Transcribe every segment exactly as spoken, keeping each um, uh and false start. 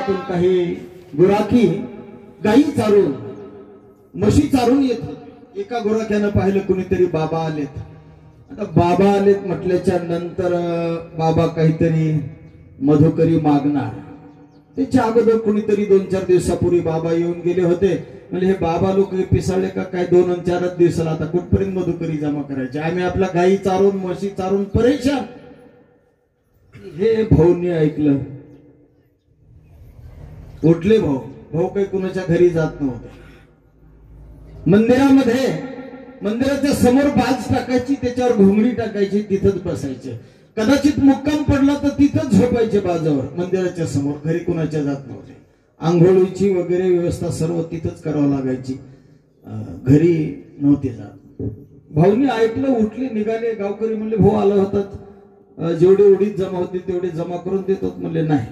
गावातून काही गुराखी गाई चारून म्हशी चारून येत होते। एका गुराख्यानं पाहिलं कुणीतरी बाबा आलेत। आता बाबा आलेत म्हटल्याच्या नंतर बाबा काहीतरी मधुकरी मागणार। त्याच्या अगोदर कुणीतरी दोन चार दिवसापूर्वी बाबा येऊन गेले होते। म्हणजे हे बाबा लोक पिसाळले का काय दोन आणि चारच दिवसाला आता कुठपर्यंत मधुकरी जमा करायचे? आम्ही आपल्या गाई चारून म्हशी चारून परेशान। हे भाऊनी ऐकलं, उठले भाऊ। भाऊ काही कुणाच्या घरी जात नव्हते। मंदिरामध्ये मंदिराच्या समोर बाज टाकायची, त्याच्यावर घोंगडी टाकायची, तिथंच बसायचे। कदाचित मुक्काम पडला तर तिथंच झोपायचे बाजावर, मंदिराच्या समोर। घरी कुणाच्या जात नव्हते। आंघोळीची वगैरे व्यवस्था सर्व तिथंच करावं लागायची, घरी नव्हते जात। भाऊनी ऐकलं, उठले, निघाले। गावकरी म्हणले भाऊ आला होतात, जेवढे उडीद जमा होते तेवढे जमा करून देतो। म्हणले नाही।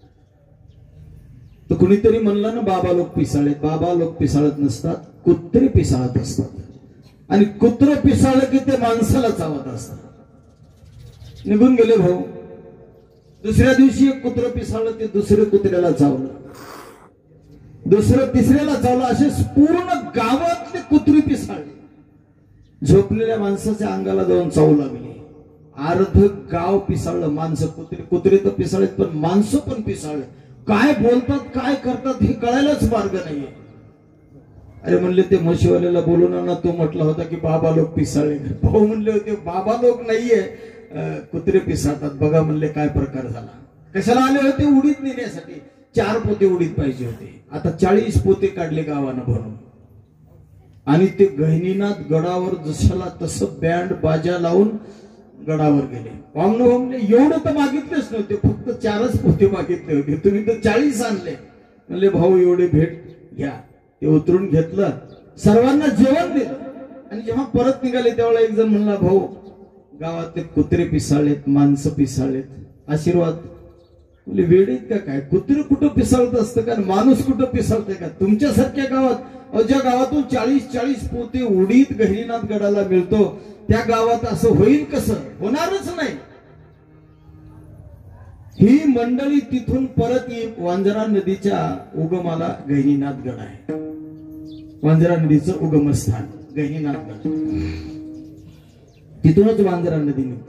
तर कुणीतरी म्हणलं ना बाबा लोक पिसाळत। बाबा लोक पिसाळत नसतात, कुत्रे पिसाळत असतात। आणि कुत्र पिसाळलं की ते माणसाला चावत असतात। निघून गेले भाऊ। दुसऱ्या दिवशी एक कुत्र पिसाळलं, ते दुसऱ्या कुत्र्याला चावलं, दुसरं तिसऱ्याला चावलं। असे पूर्ण गावातले कुत्री पिसाळले। झोपलेल्या माणसाच्या अंगाला जाऊन चावू लागले। अर्ध गाव पिसाळलं। माणसं कुत्रे कुत्रे तर पिसाळलेत, पण माणसं पण पिसाळले। काय बोलतात काय करतात हे कळायलाच मार्ग नाहीये। अरे म्हणले ते म्हशीवाल्याला बोलून ना, तो म्हटला होता की बाबा लोक पिसाळले। भाऊ म्हणले होते बाबा लोक नाहीये, कुत्रे पिसाळतात। बघा म्हणले काय प्रकार झाला। कशाला आले होते? उडीद नेण्यासाठी। चार पोते उडीद पाहिजे होते। आता चाळीस पोते काढले गावानं भरून। आणि ते गहिनीनाथ गडावर जशाला तसं बँड बाजा लावून गडावर गेले। वामन वामने एवढं तर मागितलेच नव्हते, फक्त चारच पोते मागितले होते। तुम्ही तर चाळीस आणले। म्हणले भाऊ एवढे भेट घ्या। ते उतरून घेतलं, सर्वांना जेवण दिलं। आणि जेव्हा परत निघाले तेव्हा एक जण म्हणला भाऊ गावातले कुत्रे पिसाळलेत, माणसं पिसाळलेत, आशीर्वाद। म्हणजे वेळेत का काय? कुत्रे कुठं पिसाळत असतं का? माणूस कुठं पिसाळते का? तुमच्यासारख्या गावात, ज्या गावातून चाळीस चाळीस पोते उडीद गहिनीनाथ गडाला मिळतो, त्या गावात असं होईल कसं? होणारच नाही। ही मंडळी तिथून परत येईल। वांजरा नदीच्या उगमाला गहिनीनाथ गड आहे। वांजरा नदीचं उगमस्थान गहिनीनाथ गड, तिथूनच वांजरा नदी निघते।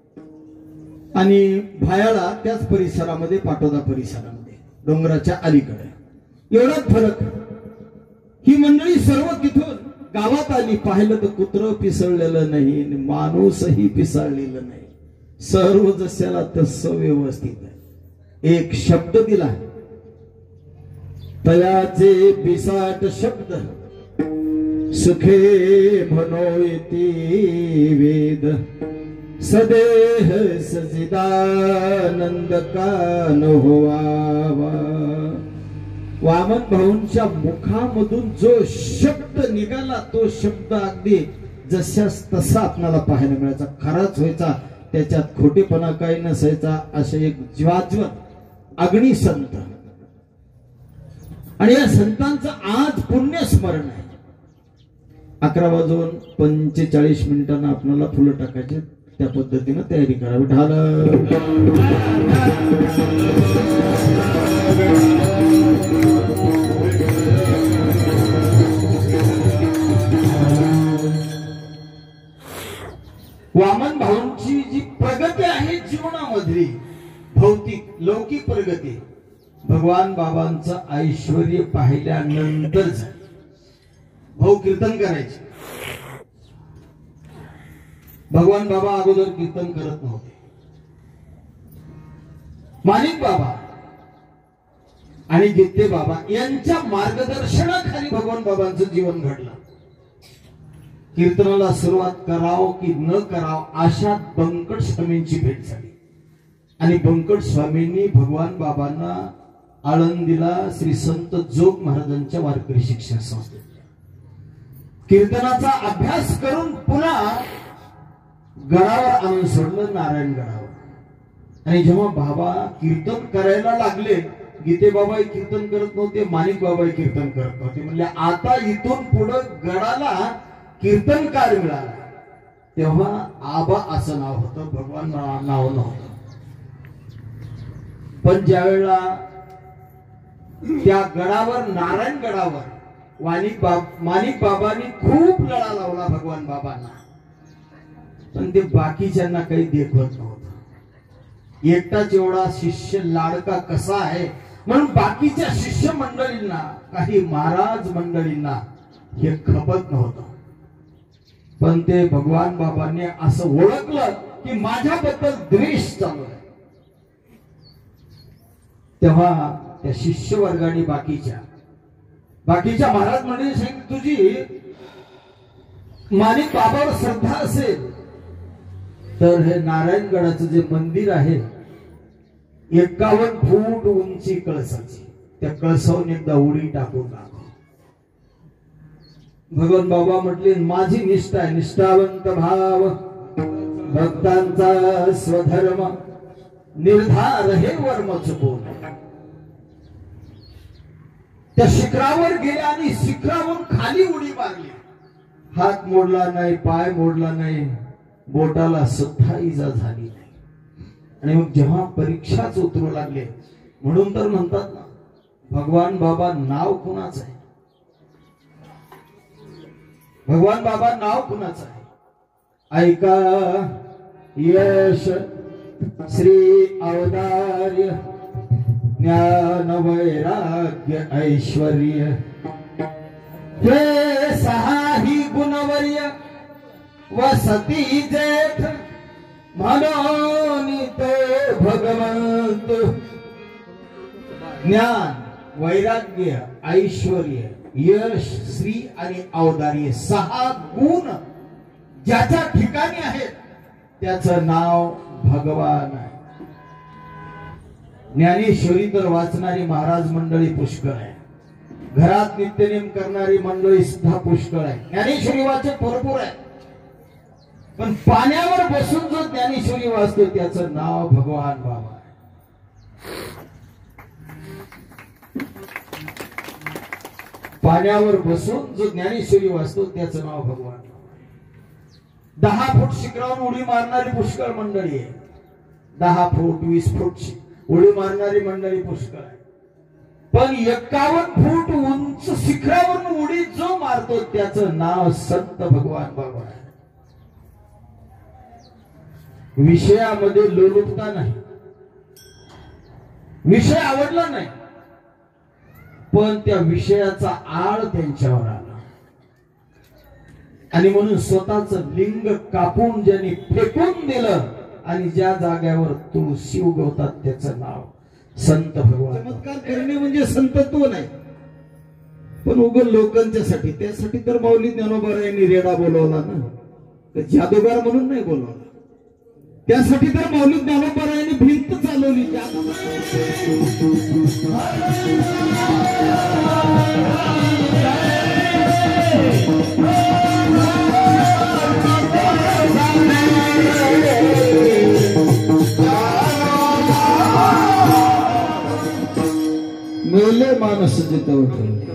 आणि भायाळा त्याच परिसरामध्ये, पाटोदा परिसरामध्ये, डोंगराच्या अलीकडे। एवढाच फरक। ही मंडळी सर्व तिथून गावात आली। पाहिलं तर कुत्र पिसळलेलं नाही, माणूसही पिसाळलेलं नाही। सर्व जशाला तसं व्यवस्थित आहे। एक शब्द दिला, तयाचे बिसाट शब्द, सुखे म्हणोयती वेद, सदेह सजिदानंद कान होवावा। वामन भाऊंच्या मुखामधून जो शब्द निघाला, तो शब्द अगदी जशास तसा आपल्याला पाहायला मिळायचा, खराच व्हायचा, त्याच्यात खोटेपणा काही नसायचा। असे एक ज्वाज्वल अग्नी संत। आणि या संतांचं आज पुण्यस्मरण आहे। अकरा वाजून पंचेचाळीस मिनिटांना आपल्याला फुलं टाकायचे, त्या पद्धतीने तयारी करावी। ढाल वामन भाऊंची जी प्रगती आहे जीवनामधली, भौतिक लौकिक प्रगती, भगवान बाबांचं ऐश्वर्य पाहिल्यानंतर भाऊ कीर्तन करायचे। भगवान बाबा अगोदर कीर्तन करत नव्हते। माणिक बाबा आणि गित्ते बाबा यांच्या मार्गदर्शनाखाली भगवान बाबांचं जीवन घडलं। कीर्तनाला सुरुवात कराव की न कराव अशात बंकट स्वामींची भेट झाली। आणि बंकट स्वामींनी भगवान बाबांना आळंदीला श्री संत जोग महाराजांच्या वारकरी शिक्षण संस्थेत कीर्तनाचा अभ्यास करून पुन्हा गडावर आणून सोडलं, नारायण गडावर। आणि जेव्हा बाबा कीर्तन करायला लागले, गीते बाबा कीर्तन करत नव्हते, माणिक बाबा कीर्तन करत नव्हते। म्हणजे आता इथून पुढे गडाला कीर्तनकार मिळाला। तेव्हा आबा असं नाव होतं, भगवान नाव नव्हतं। पण ज्यावेळेला त्या गडावर, नारायण गडावर वानिक बाब माणिक बाबांनी खूप लढा लावला भगवान बाबांना, पण ते बाकीच्यांना काही देखवत नव्हतं. एकटाच एवढा शिष्य लाडका कसा आहे म्हणून बाकीच्या शिष्य मंडळींना, काही महाराज मंडळींना हे खपत नव्हतं. पण ते भगवान बाबांनी असं ओळखलं की माझ्याबद्दल द्वेष चालू आहे. तेव्हा त्या शिष्य वर्गाने बाकीच्या बाकीच्या महाराज मंडळी सांगितलं, तुझी माणिक बाबावर श्रद्धा असेल तर हे नारायणगडाचं जे मंदिर आहे एकावन्न फूट उंची कळसाची, त्या कळसावून एकदा उडी टाकून दाखव. भगवान बाबा म्हटले, माझी निष्ठा आहे, निष्ठावंत भाव भक्तांचा स्वधर्म निर्धार हे वर्म चुकून. त्या शिखरावर गेल्या आणि शिखरावरून खाली उडी मारली. हात मोडला नाही, पाय मोडला नाही, बोटाला सुद्धा इजा झाली नाही. आणि मग जेव्हा परीक्षाच उतरू लागले, म्हणून तर म्हणतात ना, भगवान बाबा नाव कुणाचं आहे? भगवान बाबा नाव कुणाचं आहे? ऐका यश श्री अवतार्य ज्ञान वैराग्य ऐश्वर्य हे सहाही गुणवर्य वसती जेठ म्हणून तो भगवंत. ज्ञान, वैराग्य, ऐश्वर्य, यश, श्री आणि औदार्य सहा गुण ज्याच्या ठिकाणी आहेत त्याचं नाव भगवान आहे. ज्ञानेश्वरी तर वाचणारी महाराज मंडळी पुष्कळ आहे, घरात नित्यनेम करणारी मंडळी सुद्धा पुष्कळ आहे, ज्ञानेश्वरी वाचक भरपूर आहे. पण पाण्यावर बसून जो ज्ञानेश्वरी वाचतो त्याचं नाव भगवान बाबा आहे. पाण्यावर बसून जो ज्ञानेश्वरी वाचतो त्याचं नाव भगवान बाबा. दहा फूट शिखरावरून उडी मारणारी पुष्कळ मंडळी आहे, दहा फूट वीस फूट उडी मारणारी मंडळी पुष्कळ आहे. पण एकावन्न फूट उंच शिखरावरून उडी जो मारतो त्याचं नाव संत भगवान बाबा आहे. विषयामध्ये लोलुपता नाही, विषय आवडला नाही, पण त्या विषयाचा आळ त्यांच्यावर आला आणि म्हणून स्वतःच लिंग कापून ज्यांनी फेकून दिलं आणि ज्या जाग्यावर तुळशी उगवतात त्याचं नाव संत भगवान. चमत्कार करणे म्हणजे संतत्व नाही, पण उगल लोकांच्यासाठी. त्यासाठी तर माऊली ज्ञानोबारायांनी रेडा बोलवला ना, जादूगार म्हणून नाही बोलवला. त्यासाठी तर माऊली ज्ञानोबारायांनी भिंत चालवली. मेले माणूस जिथे उठवले,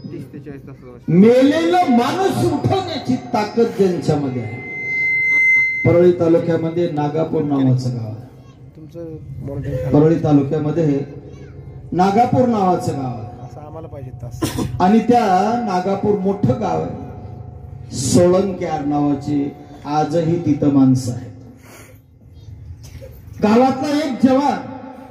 मेलेलं माणूस उठवण्याची ताकद ज्यांच्यामध्ये आहे. परळी तालुक्यामध्ये नागापूर नावाचं गाव आहे. परळी तालुक्यामध्ये नागापूर नावाचं गाव आहे आणि त्या नागापूर मोठं गाव आहे. सोळंक्यार नावाची आजही तिथं माणसं आहेत. गावातला एक जवान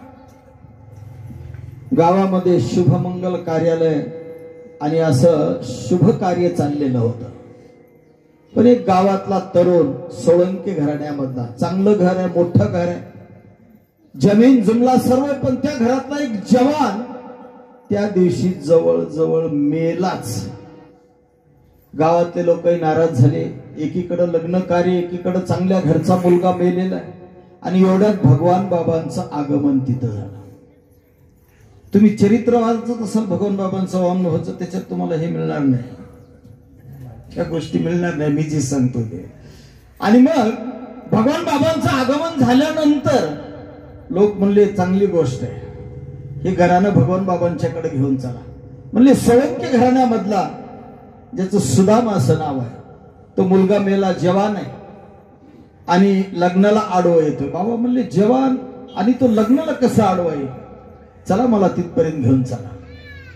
गावामध्ये शुभमंगल कार्यालय आणि असं शुभ कार्य चाललेलं होतं. पण एक गावातला तरुण सोळंकी घराण्यामधला, चांगलं घर आहे, मोठं घर आहे, जमीन जुमला सर्व, पण त्या घरातला एक जवान त्या दिवशी जवळ जवळ मेलाच. गावातले लोकही नाराज झाले. एकीकडे लग्न कार्य, एकीकडे चांगल्या घरचा मुलगा मेलेला आहे आणि एवढ्यात भगवान बाबांचं आगमन तिथं झालं. तुम्ही चरित्र वाचत असाल भगवान बाबांचं वामन व्हायचं, त्याच्यात तुम्हाला हे मिळणार नाही, त्या गोष्टी मिळणार नाही, मी जी सांगतो ते. आणि मग भगवान बाबांचं आगमन झाल्यानंतर लोक म्हणले चांगली गोष्ट आहे, हे घरानं भगवान बाबांच्याकडे घेऊन चला. म्हणले सोळंकी घराण्यामधला ज्याचं सुदाम असं नाव आहे, तो मुलगा मेला, जवान आहे आणि लग्नाला आडवा येतोय. बाबा म्हणले जवान आणि तो लग्नाला कसं आडवा येईल, चला मला तिथपर्यंत घेऊन चला.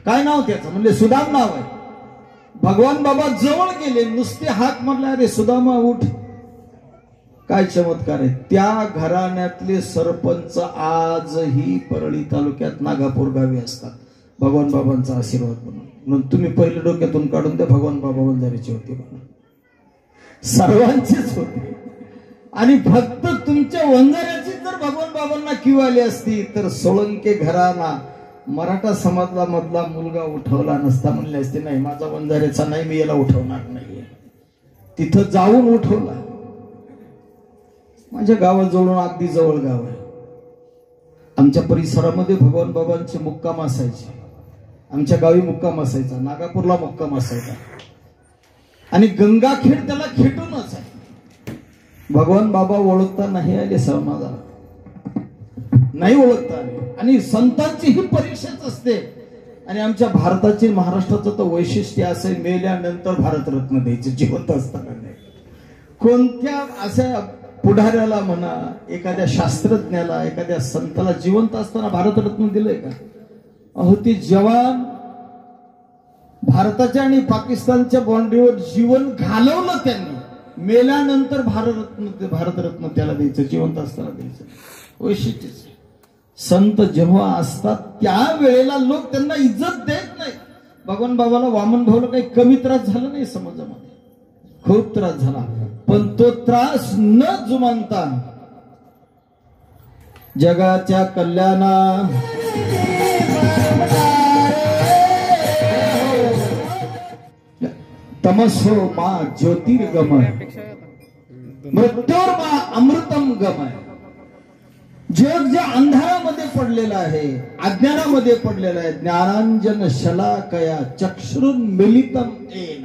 काय नाव त्याचं? म्हणजे सुदाम नाव आहे. भगवान बाबा जवळ गेले, नुसते हाक म्हणले, अरे सुदामा उठ. काय चमत्कार आहे. त्या घराण्यातले सरपंच आजही परळी तालुक्यात नागापूर गावी असतात भगवान बाबांचा आशीर्वाद म्हणून. म्हणून तुम्ही पहिले डोक्यातून काढून द्या, भगवान बाबा वंजारीचे होते म्हणून. सर्वांचीच होते. आणि फक्त तुमच्या वंजाऱ्याची जर भगवान बाबांना किव आली असती तर सोळंके घराना मराठा समाजा मधला मुलगा उठवला नसता. म्हणले असते नाही माझा वंजाऱ्याचा नाही, मी याला उठवणार नाही. तिथं जाऊन उठवला. माझ्या गावाजवळून अगदी जवळ गाव आहे. आमच्या परिसरामध्ये भगवान बाबांचे मुक्काम असायचे. आमच्या गावी मुक्काम असायचा, नागापूरला मुक्काम असायचा. आणि गंगाखेड त्याला खेटूनच आहे. भगवान बाबा ओळखता नाही आले समाजाला, नाही ओळखता आले. आणि संतांची ही परीक्षाच असते. आणि आमच्या भारताचे महाराष्ट्राचं तर वैशिष्ट्य असं आहे, मेल्यानंतर भारतरत्न द्यायचं, जिवंत असताना नाही. कोणत्या अशा पुढाऱ्याला म्हणा, एखाद्या शास्त्रज्ञाला, एखाद्या संताला जिवंत असताना भारतरत्न दिलंय का? अहो ते जवान भारताच्या आणि पाकिस्तानच्या बाँड्रीवर जीवन घालवलं त्यांनी, मेल्यानंतर भारतरत्न भारतरत्न त्याला द्यायचं, जिवंत असताना द्यायचं. वैशिष्ट्यच. संत जेव्हा असतात त्यावेळेला लोक त्यांना इज्जत देत नाही. भगवान बाबाला वामन भाऊला काही कमी त्रास झाला नाही समाजामध्ये, खूप त्रास झाला. पण तो त्रास न जुमानता जगाच्या कल्याणा तमसो मा ज्योतिर्गमय मृत्योर मा अमृतम गमय. जग ज्या अंधारामध्ये पडलेलं आहे, अज्ञानामध्ये पडलेलं आहे, ज्ञानांजन शलाकया चक्षुरुन मिलितम येन.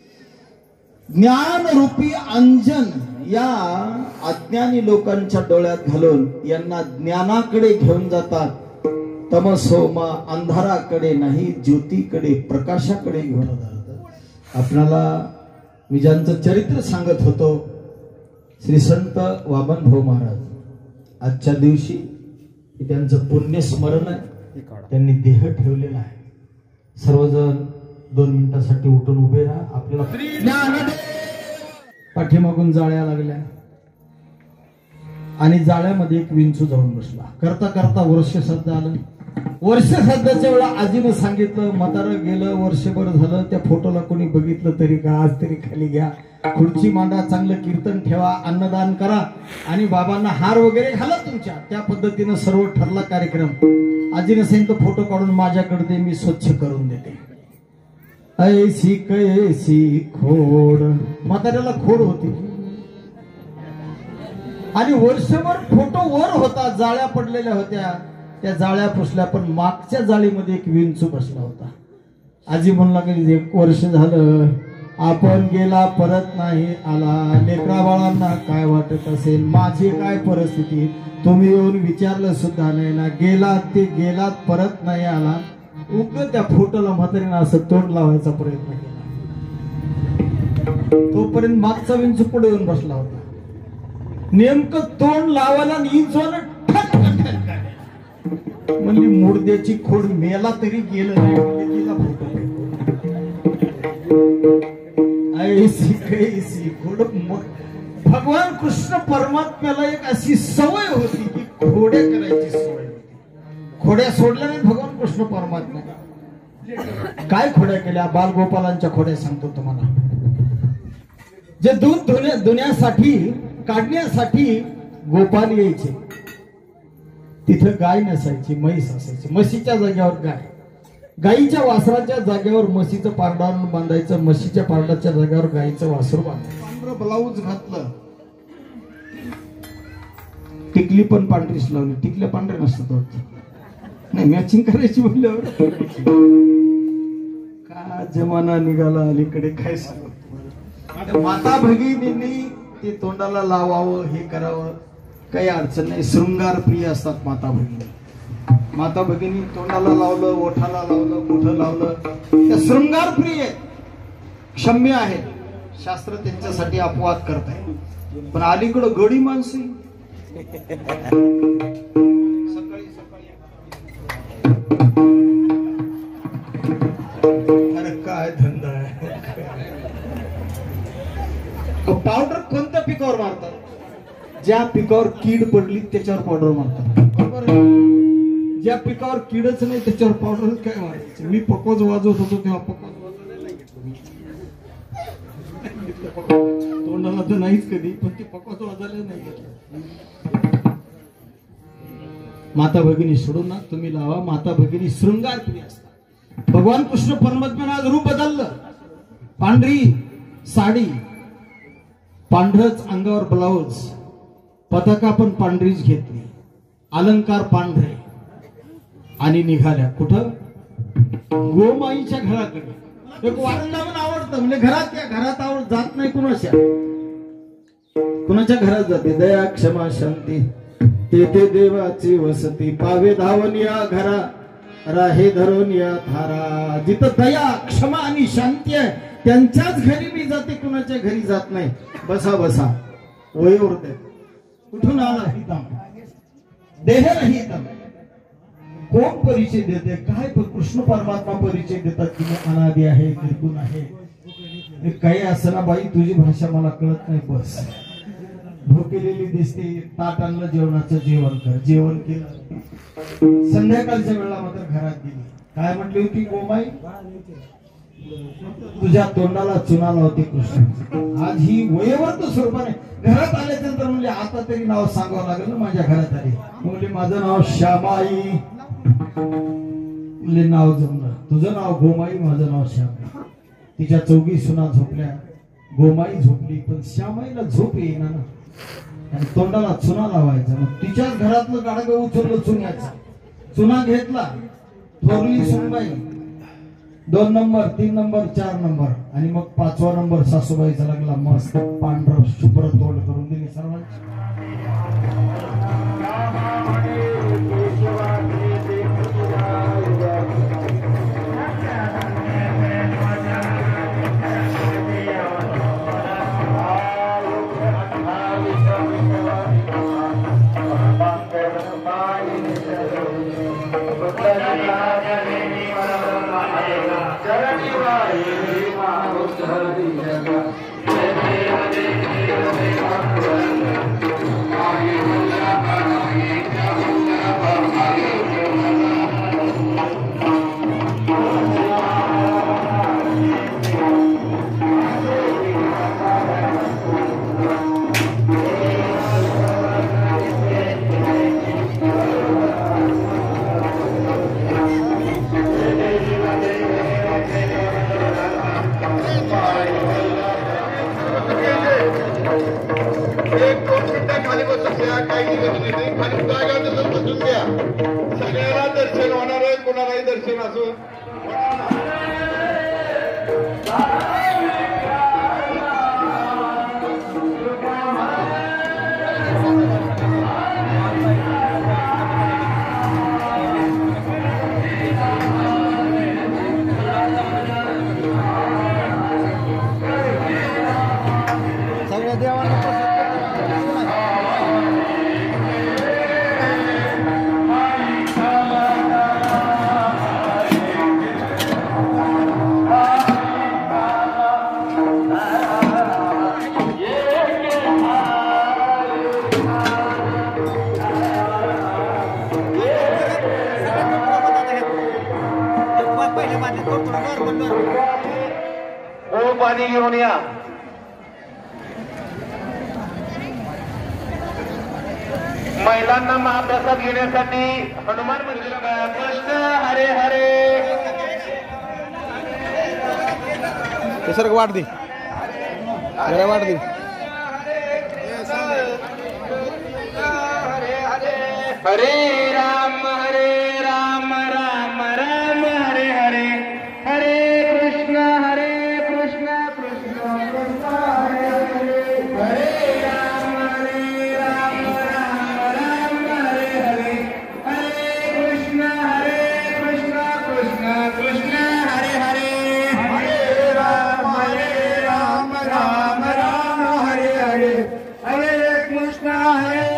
ज्ञान रूपी अंजन या अज्ञानी लोकांच्या डोळ्यात घालून यांना ज्ञानाकडे घेऊन जातात. तमसोमा अंधाराकडे नाही, ज्योतीकडे, प्रकाशाकडे घेऊन जातात. आपणाला मी ज्यांचं चरित्र सांगत होतो, श्री संत वामन भाऊ महाराज, आजच्या दिवशी त्यांचं पुण्य स्मरण आहे. त्यांनी देह ठेवलेला आहे. सर्वजण दोन मिनिटासाठी उठून उभे राहा. आपल्याला पाठीमागून जाळ्या लागल्या आणि जाळ्यामध्ये एक विंचू जाऊन बसला. करता करता वर्ष श्राद्ध आलं. वर्ष श्राद्धाच्या वेळा आजीनं सांगितलं, म्हातारं गेलं, वर्षभर झालं, त्या फोटोला कोणी बघितलं तरी का, आज तरी खाली घ्या, खुर्ची मांडा, चांगलं कीर्तन ठेवा, अन्नदान करा आणि बाबांना हार वगैरे घाला तुमच्या. त्या पद्धतीनं सर्व ठरला कार्यक्रम. आजीनं सांगितलं फोटो काढून माझ्याकडे दे, मी स्वच्छ करून देते. ऐसी कैसी खोड, म्हाताऱ्याला खोड होती. आणि वर्षभर फोटो वर होता, जाळ्या पडलेल्या होत्या, त्या जाळ्या पुसल्या, पण मागच्या जाळीमध्ये एक विंचू बसला होता. आजी म्हणला की एक वर्ष झालं, आपण गेला परत नाही आला, लेकरा बाळांना काय वाटत असेल, माझी काय परिस्थिती, तुम्ही येऊन विचारलं सुद्धा नाही ना, गेलात ते गेलात परत नाही आला. उग त्या फोटोला म्हातारीनं असं तोंड लावायचा प्रयत्न केला. तोपर्यंत मागचा विंचू पुढे येऊन बसला होता. नेमकं तोंड लावायला इंचवानं ठक म्हणजे मुर्द्याची खोड मेला तरी गेलं नाही, तिला फोटो ऐसी कैसी खोड. भगवान कृष्ण परमात्म्याला एक अशी सवय होती की खोड्या करायची सवय होती. खोड्या सोडल्या नाही भगवान कृष्ण परमात्म्याने. काय खोड्या केल्या? बालगोपालांच्या खोड्या सांगतो तुम्हाला. जे दूध धुण्या धुण्यासाठी काढण्यासाठी गोपाल यायचे, तिथं गाय नसायची, म्हैस असायची. म्हशीच्या जागेवर गाय, गायीच्या वासराच्या जागेवर म्हशीचं पारडा बांधायचं, म्हशीच्या पारडाच्या जागेवर गायीचं वासरू बांधायचं. पांढरं ब्लाऊज घातलं, टिकली पण पांढरीच लावली. टिकल्या पांढऱ्या नसतात नाही, मॅचिंग करायची म्हणल्यावर का जमाना निघाला अलीकडे. काय सांगतो, माता भगिनींनी ते तोंडाला लावावं, हे करावं, काही अडचण नाही. शृंगार प्रिय असतात माता भगिनी. माता भगिनी तोंडाला लावलं, ओठाला लावलं, कुठं लावलं, त्या शृंगार प्रिय क्षम्य आहे. शास्त्र त्यांच्यासाठी अपवाद करत आहे. पण अलीकडं गडी माणसं सकाळी सकाळी ज्या पिकावर कीड पडली त्याच्यावर पावडर मारतात, बरोबर आहे? ज्या पिकावर कीडच नाही त्याच्यावर पावडर काय मारायचं? मी पकवाज वाजवत होतो तेव्हा पकवाज वाजवायला नाही घेतलं, तोंडाला तर नाहीच कधी, पण ते पकवाज वाजवायला नाही घेतलं. माता भगिनी सोडून ना तुम्ही लावा. माता भगिनी शृंगार प्रिय असतात. भगवान कृष्ण परमात्म्याने आज रूप बदललं. पांढरी साडी, पांढरच अंगावर ब्लाउज, पताका पण पांढरीच घेतली, अलंकार पांढरे, आणि निघाल्या कुठं? गोमाईच्या घराकडे. एक वृंदावन आवडतं म्हणजे घरात, या घरात आवड जात नाही कुणाच्या, कुणाच्या घरात जाते? दया क्षमा शांती तेथे देवाची वसती, पावे धावून या घरा राहे धरून या थारा. जिथं दया क्षमा आणि शांती आहे त्यांच्याच घरी मी जाते, कुणाच्या घरी जात नाही. बसा बसा, वयोवर दे. कुठून आला ही दम? देह नाही दम. कोण परिचय देते? काय? कृष्ण परमात्मा परिचय देतात की मी अनादी आहे, निर्गुण आहे. काही असं ना बाई, तुझी भाषा मला कळत नाही. बस, भोकेलेली दिसते, ताट आणलं जेवणाचं, जेवण कर. जेवण केलं. संध्याकाळच्या वेळेला मात्र घरात गेली. काय म्हटली होती गोमाई? तुझ्या तोंडाला चुना लावते कृष्ण. आज ही वयवर्त स्वरूपाने घरात आल्यानंतर म्हणजे आता तरी नाव सांगावं लागेल ना. माझ्या घरात आली म्हणजे माझं नाव श्यामाई, म्हणजे नाव जमलं. तुझं नाव गोमाई, माझं नाव श्यामाई. तिच्या चौघी सुना झोपल्या, गोमाई झोपली, पण श्यामाईला झोप येईना ना. आणि तोंडाला चुना लावायचा. मग तिच्याच घरातलं गाडगं उचललं चुन्याचा. चुना घेतला, थोरली सुनबाई दोन नंबर, तीन नंबर, चार नंबर, आणि मग पाचवा नंबर सासूबाईचा लागला. मस्त पांढर शुभ्र तोंड करून दिली सर्वांची. सगळ्याला दर्शन होणार आहे, कोणालाही दर्शन असो. सगळ्या देवांना ओ पाणी घेऊन या. महिलांना महाप्रसाद घेण्यासाठी हनुमान मंदिरात. कृष्ण हरे हरे. सर वाट दी, जरा वाट दी. हरे राम हरे राम राम राम हरे हरे. हरे कृष्ण हरे कृष्ण कृष्ण कृष्ण हरे हरे. हरे राम हरे राम राम राम हरे हरे. हरे कृष्ण हरे कृष्ण कृष्ण कृष्ण हरे हरे. हरे राम हरे राम राम राम हरे हरे. हरे कृष्ण हरे